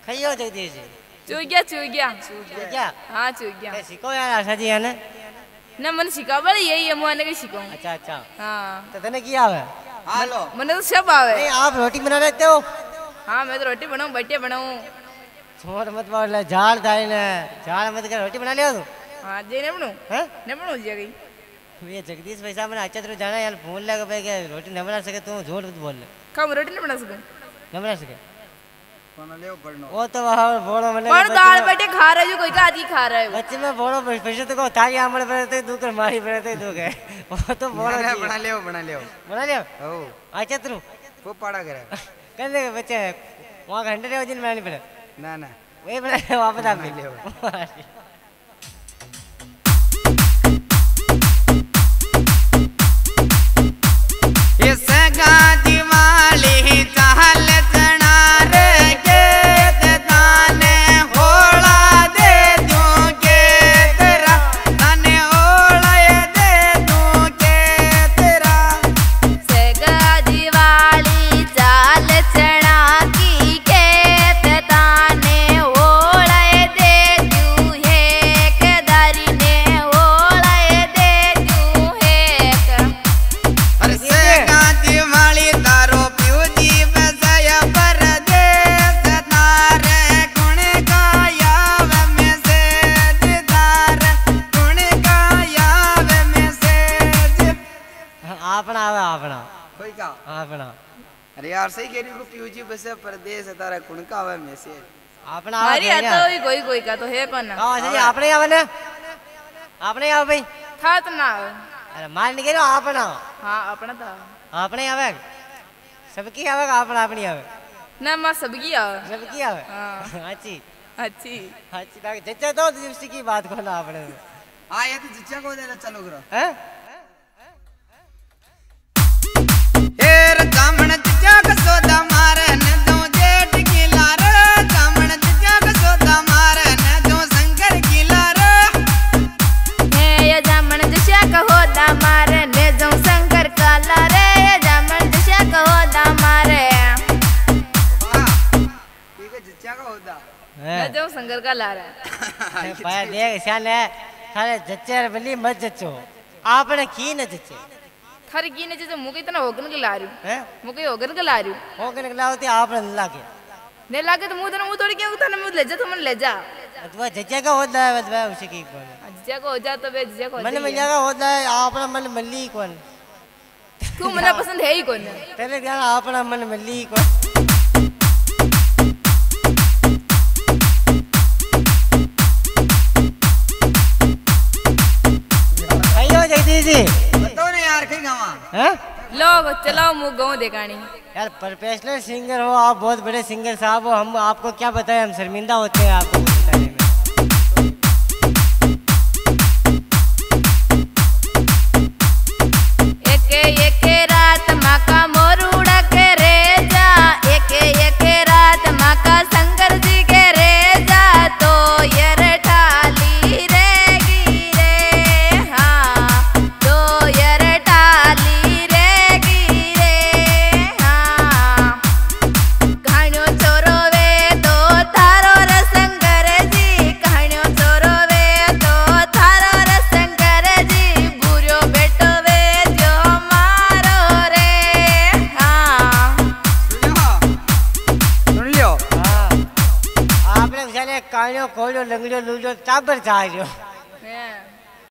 खाइयो जगदीश जी चूक गया क्या हाँ चूक गया सीखो यार आशा जी है ना ना मन सिखा बड़े यही है मुझे नहीं सिखाऊं अच्छा अच्छा हाँ तो तने क्या आवे हेलो मैंने तो सब आवे नहीं आप रोटी बना लेते हो हाँ मैं तो रोटी बनाऊं बट्टे बनाऊं छोड़ मत बोल झाड़ दाई ने झाड़ मत कर रोटी बना लियो तू हाँ जी नहीं बनाऊं हैं नहीं बनाऊं जी गई ये जगदीश भाई साहब ने अच्छा तरह जाना यार फोन लगा पे क्या रोटी नहीं बना सके तू झूठ मत बोल कब रोटी नहीं बना सकूं नहीं बना सके बना ले पढ़नो वो तो वहाँ बोलो मैंने पर दाल बटे खा रहा है जो कोई का आदि खा रहा है बच्चे में बोलो पैसे तो को थाली आमड़ पड़ते दू कर मारी पड़ते दू के वो तो बोलो बना ले बना लियो ओ अच्छा तरु वो पढ़ा करे कर ले बच्चे वहाँ घंटे रहे दिन बनानी पड़े ना ना वही बना वापस आप ले इस गाजी वाली चाल चना रे के ताने होड़ा दे दूं के तेरा ताने होड़ा दे दूं के तेरा सेगा दिवाली चाल चना की के ताने होड़ा दे दूं है के दारी ने होड़ा दे दूं है अरे से गाजी वाली तारो प्यूजी बसाया परदेस तारे कुण गाया वे मैसेज दार कुण गाया वे मैसेज अपना आवे अपना कोई का अपना अरे यार सही कह रही हूँ प्यूजी बसाया परदेस तारा कुण का वे मैसेज अपना अरे आवे तो कोई का तो है कौन ना हाँ सही अपने आवे ना अपने आवे भाई था तो ना अरे मान नहीं करो अपना हाँ अपना था अपने आवे सबकी आवे अपना अपनी आवे ना माँ सबकी आ सबकी आवे हाँ अच्छी अच्छी अच्छी ताकि जच्चा तो जिप्सी की बात को ना अपने हाँ ये तो जिच्चा को देना चलो करो हैं हेर जामन जिच्चा का सोदा मारे न दो जेठ की लार जामन जिच्चा का सोदा मारे न दो शंकर की लार है ये जामन दिशा का होता मारे ने जो शंकर काला रे ये जामन दिशा का होता मारे वाह ठीक है जिच्चा का होदा ने जो शंकर का ला रहा है पाया देख शान है थारे जच्चे बली मत जच्चो आपने की न जच्चे थारी की ने जैसे मुके इतना होगन के ला रही हूँ हैं मुके होगन के ला रही हूँ हो के निकला होती आपने लाके ने लाके तो मुँह थोड़ी क्यों था ना मुँह ले जा तो मन ले जा अथवा जच्चे का होता है बस उसी की कौन जिजा को हो जा तो बे जिजा को मन मिल जाएगा होता है आपना मन मल्ली कौन तू मना पसंद है ही कौन तेरे ध्यान आपना मन मल्ली कौन आइयो जगदीश जी बताओ ना यार कहीं गावा हैं लो चलाओ मुँह गाँव देखानी यार प्रोफेशनल सिंगर हो आप बहुत बड़े सिंगर साहब हो हम आपको क्या बताएं हम शर्मिंदा होते हैं आपको बताने में एक रात माँ का मोरूड़ा के रे जा एक रात माँ का शंकर जी के रे जा तो यर ठाली रे गिरे हाँ तो यर ठाली रे गिरे हाँ कहानियों छोरो वे तो थारो रे शंकर जी कहानियों छोरो वे तो थारो रे शंकर जी बुरो बेटो वे जो मारो रे हाँ सुन लियो हाँ आपने बेचारे कानियो खोलो लंगड़ियो लूलो चाबर चाह रहे हो